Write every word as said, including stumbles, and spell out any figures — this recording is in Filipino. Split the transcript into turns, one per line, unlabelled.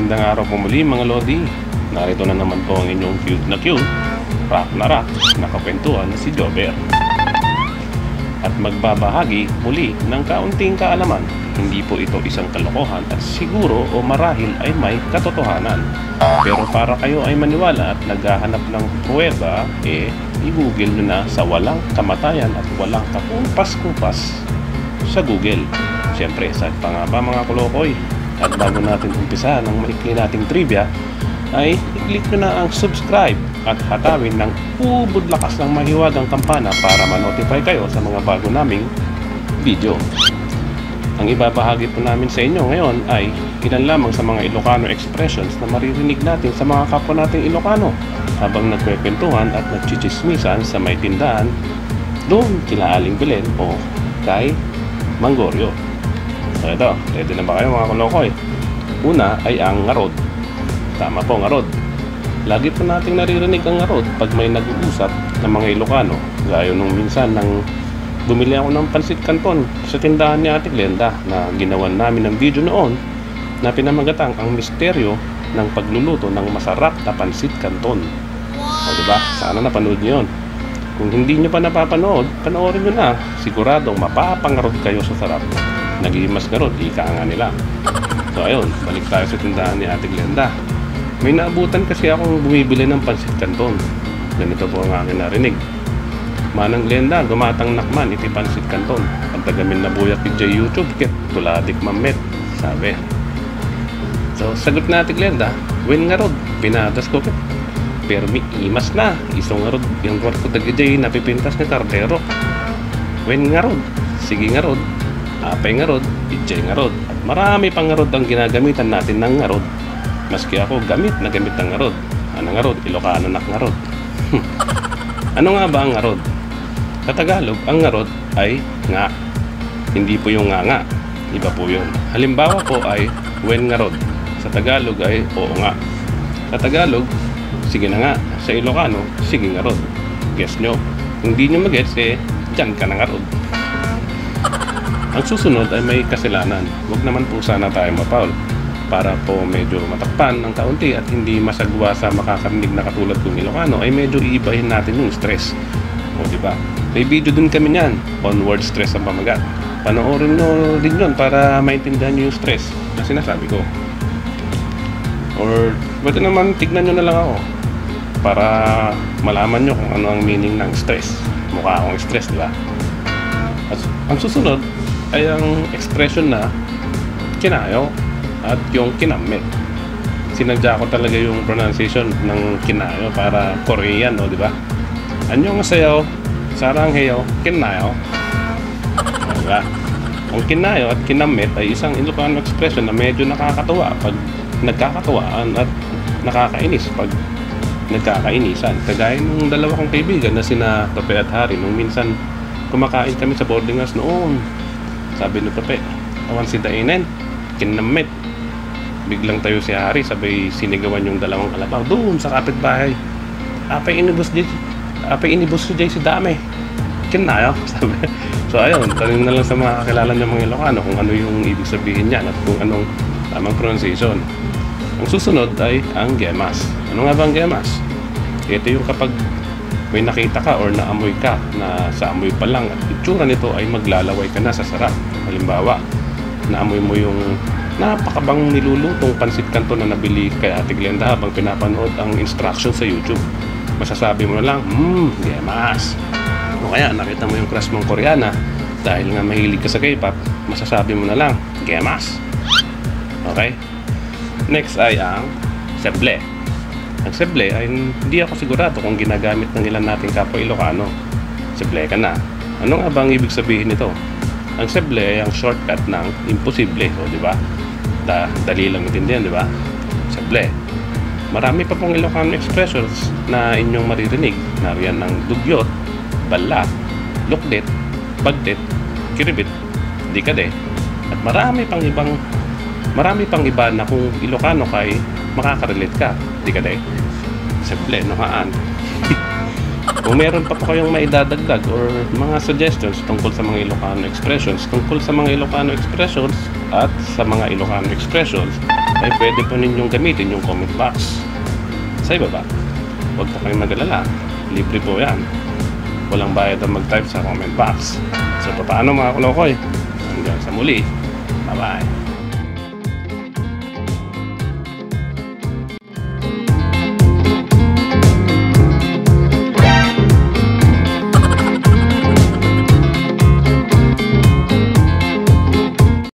Magandang araw po muli mga Lodi. Narito na naman po ang inyong cute na cute, rock na rock, nakakwentuhan na si Jobber. At magbabahagi muli ng kaunting kaalaman. Hindi po ito isang kalokohan at siguro o marahil ay may katotohanan. Pero para kayo ay maniwala at naghahanap ng pruweba, eh, i-google nyo na sa walang kamatayan at walang kakumpas-kumpas sa Google. Siyempre, saan pa nga ba mga kolokoy? At bago natin umpisa ng maikli nating trivia, ay i-click nyo na ang subscribe at hatawin ng ubod lakas ng mahiwagang kampana para ma-notify kayo sa mga bago naming video. Ang ibabahagi po namin sa inyo ngayon ay ilan lamang sa mga Ilocano expressions na maririnig natin sa mga kapwa nating Ilocano habang nagkwekwentuhan at nagchichismisan sa may tindahan doon kila Aling Belen o kay Manggorio. So ito, ready na ba kayo mga kolokoy? Una ay ang ngarod. Tama po, ngarod. Lagi po nating naririnig ang ngarod pag may nag-uusap ng mga Ilocano. Gaya nung minsan nang bumili ako ng pansit canton sa tindahan ni Ate Glenda na ginawan namin ng video noon na pinamagatang ang misteryo ng pagluluto ng masarap na pansit canton. O diba? Sana napanood niyo yun. Kung hindi nyo pa napapanood, panoorin nyo na. Siguradong mapapangarod kayo sa sarap. Naghihimas ngarod, ika nga nila. So ayun, balik tayo sa tindahan ni Ate Glenda. May naabutan kasi akong bumibili ng pansit canton. Ganito po ang aking narinig. Manang Glenda, gumatang nakman, iti pansit canton. Pagtagamin na buyak kay J YouTube, kit tuladik mamet, sabi. So sagot na Ate Glenda, wen ngarod, pinatas ko kit. Pero may imas na, isong ngarod, yung kwarto tag-ijay, napipintas ni kardero. Wen ngarod, sige ngarod, apay ngarod, ijay ngarod. At marami pang ngarod ang ginagamitan natin ng ngarod. Maski ako gamit na gamit ng ngarod. Ano ngarod? Ilocano nak ngarod. Ano nga ba ang ngarod? Sa Tagalog, ang ngarod ay nga. Hindi po yung nga nga. Iba po yun. Halimbawa po ay wen ngarod. Sa Tagalog ay oo nga. Sa Tagalog, sige na nga. Sa Ilocano, sige ngarod. Guess nyo. Kung di nyo mag-guess, eh, dyan ka na ngarod. Ang susunod ay may kasalanan. Huwag naman po sana tayo mapaul para po medyo matakpan ng kaunti at hindi masagwa sa makakarinig na katulad kong Ilocano ay medyo iibahin natin yung stress. O diba? May video dun kami niyan, onward stress ang pamagat. Panoorin nyo din yun para maintindihan nyo yung stress na sinasabi ko. Or pwede naman tignan nyo na lang ako para malaman nyo kung ano ang meaning ng stress. Mukha akong stress, diba? At ang susunod ay ang expression na kinayo at yung kinamit. Sinadya ko talaga yung pronunciation ng kinayo para Korean, no, di ba? Anyong sayaw, sarang heyo, kinayo. Diba? Ang kinayo at kinamit ay isang Ilocano expression na medyo nakakatuwa pag nagkakatuwaan at nakakainis pag nagkakainisan. Kagaya ng dalawa kong kaibigan na sina Tope at Harry nung minsan kumakain kami sa boarding house noon. Sabi ni Tope, awan si Dainen, kinamit. Biglang tayo si Harry, sabay sinigawan yung dalawang kalabaw doon sa kapitbahay. Apay inibus di, apay inibus si Jay si Dame. Kinayo, sabi. So ayun, tanong na lang sa mga kakilala niya mga Ilocano kung ano yung ibig sabihin niyan at kung anong tamang pronunciation. Ang susunod ay ang gemas. Ano nga ba ang gemas? Ito yung kapag may nakita ka or naamoy ka na sa amoy pa lang at itsura nito ay maglalaway ka na sa sarap. Halimbawa, naamoy mo yung napakabang nilulutong pansit canton na nabili kay Ate Glenda habang pinapanood ang instructions sa YouTube. Masasabi mo na lang, hmm, gemas. O kaya nakita mo yung crush mong Koreana dahil nga mahilig ka sa K-pop, masasabi mo na lang, gemas. Okay? Next ay ang seble. Ang seble ay hindi ako sigurado kung ginagamit ng ilan nating kapwa Ilocano. Seble ka na. Ano nga ba ang ibig sabihin nito? Ang seble ay ang shortcut ng imposible, o di ba? Da, dali lang intindihan, di ba? Seble. Marami pa pong Ilocano expressions na inyong maririnig. Nariyan ng dugyot, bala, lukdit, bagdit, kiribit, dikade, at marami pang ibang marami pang iba na kung Ilocano kay makakarelate ka, dikade. Seble, nohaan. Kung meron pa po kayong maidadagdag or mga suggestions tungkol sa mga Ilocano expressions, tungkol sa mga Ilocano expressions at sa mga Ilocano expressions ay pwede po ninyong gamitin yung comment box sa ibaba. Huwag po kayong mag-alala, libre po yan. Walang bayad ang mag-type sa comment box. So paano mga kulokoy? Hanggang sa muli, bye bye.